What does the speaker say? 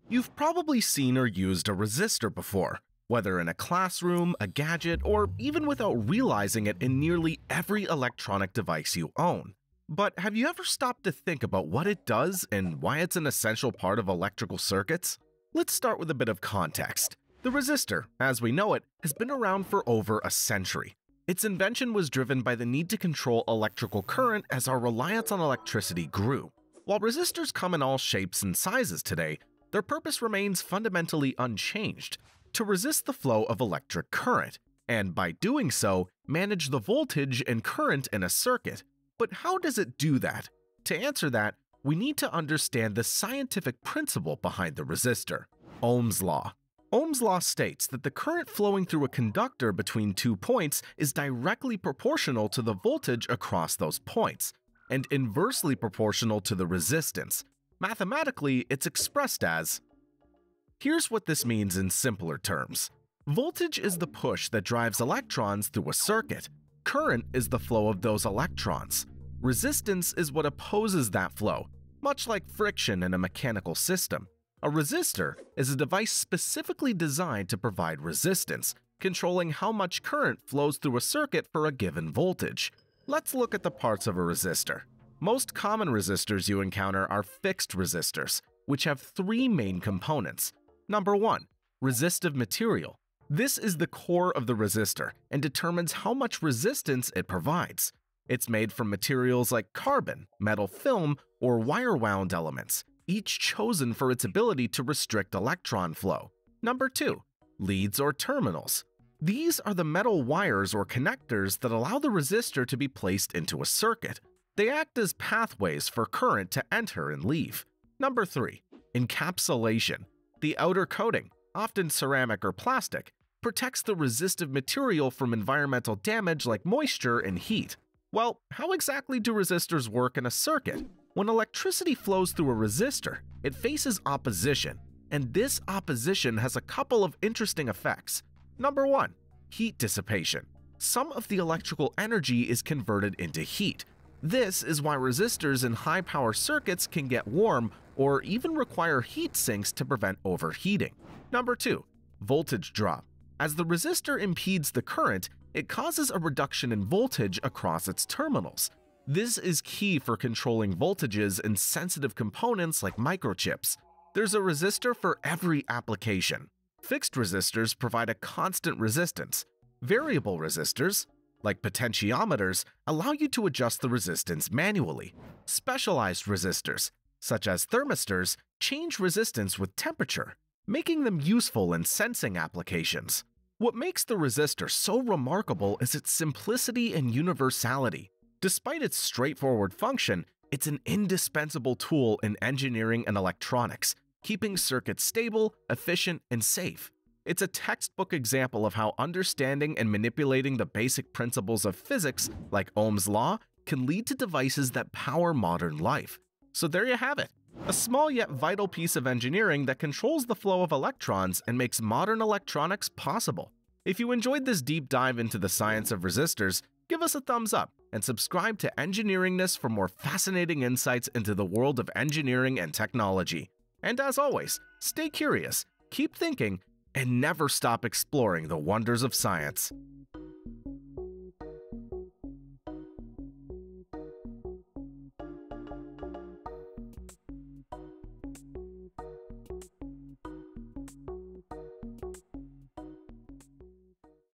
You've probably seen or used a resistor before, whether in a classroom, a gadget, or even without realizing it in nearly every electronic device you own. But have you ever stopped to think about what it does and why it's an essential part of electrical circuits? Let's start with a bit of context. The resistor, as we know it, has been around for over a century. Its invention was driven by the need to control electrical current as our reliance on electricity grew. While resistors come in all shapes and sizes today, their purpose remains fundamentally unchanged: to resist the flow of electric current, and by doing so, manage the voltage and current in a circuit. But how does it do that? To answer that, we need to understand the scientific principle behind the resistor: Ohm's law. Ohm's law states that the current flowing through a conductor between 2 points is directly proportional to the voltage across those points, and inversely proportional to the resistance. Mathematically, it's expressed as... Here's what this means in simpler terms. Voltage is the push that drives electrons through a circuit. Current is the flow of those electrons. Resistance is what opposes that flow, much like friction in a mechanical system. A resistor is a device specifically designed to provide resistance, controlling how much current flows through a circuit for a given voltage. Let's look at the parts of a resistor. Most common resistors you encounter are fixed resistors, which have 3 main components. Number 1. Resistive material. This is the core of the resistor and determines how much resistance it provides. It's made from materials like carbon, metal film, or wire-wound elements, each chosen for its ability to restrict electron flow. Number 2. Leads or terminals. These are the metal wires or connectors that allow the resistor to be placed into a circuit. They act as pathways for current to enter and leave. Number 3. Encapsulation. The outer coating, often ceramic or plastic, protects the resistive material from environmental damage like moisture and heat. Well, how exactly do resistors work in a circuit? When electricity flows through a resistor, it faces opposition, and this opposition has a couple of interesting effects. Number 1. Heat dissipation. Some of the electrical energy is converted into heat. This is why resistors in high-power circuits can get warm or even require heat sinks to prevent overheating. Number 2. Voltage drop. As the resistor impedes the current, it causes a reduction in voltage across its terminals. This is key for controlling voltages in sensitive components like microchips. There's a resistor for every application. Fixed resistors provide a constant resistance. Variable resistors, like potentiometers, allow you to adjust the resistance manually. Specialized resistors, such as thermistors, change resistance with temperature, making them useful in sensing applications. What makes the resistor so remarkable is its simplicity and universality. Despite its straightforward function, it's an indispensable tool in engineering and electronics, keeping circuits stable, efficient, and safe. It's a textbook example of how understanding and manipulating the basic principles of physics, like Ohm's law, can lead to devices that power modern life. So there you have it, a small yet vital piece of engineering that controls the flow of electrons and makes modern electronics possible. If you enjoyed this deep dive into the science of resistors, give us a thumbs up and subscribe to Engineeringness for more fascinating insights into the world of engineering and technology. And as always, stay curious, keep thinking, and never stop exploring the wonders of science.